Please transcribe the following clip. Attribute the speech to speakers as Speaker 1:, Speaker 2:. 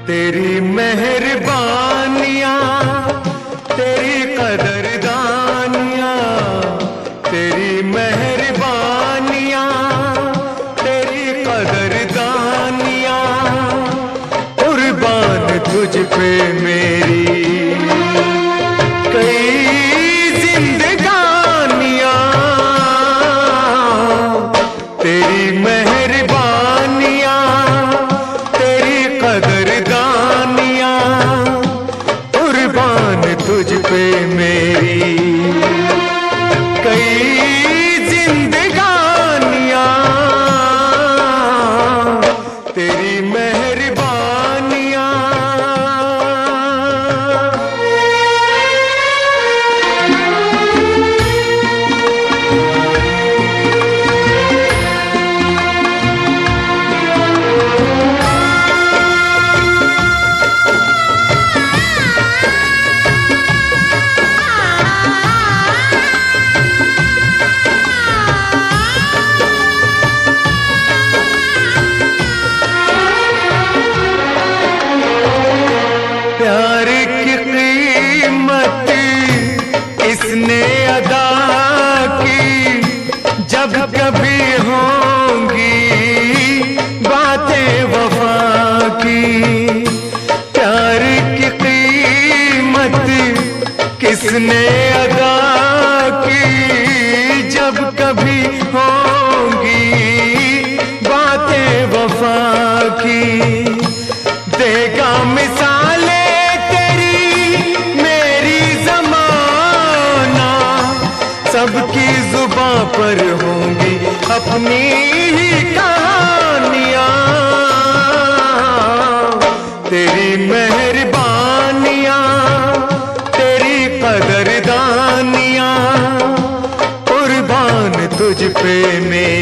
Speaker 1: तेरी मेहरबानियाँ, तेरी कदरदानियाँ, तेरी मेहरबानियाँ, तेरी कदरदानियाँ, कुर्बान तुझ पे मेरी कई जिंदगानियाँ। तेरी मेहरबानियाँ, तेरी कदरदानियाँ, कुर्बान तुझ पे मेरी कई जिंदगानियाँ। तेरी मेहरबानियाँ। प्यार की कीमत इसने अदा की, जब कभी होंगी बातें वफा की। प्यार की कीमत किसने अदा की, जब कभी होंगी बातें वफा की। देगा मिसाले सबकी जुबां पर होंगी अपनी ही कहानियाँ। तेरी मेहरबानियाँ, तेरी कदरदानियाँ, कुर्बान तुझ पे मेरी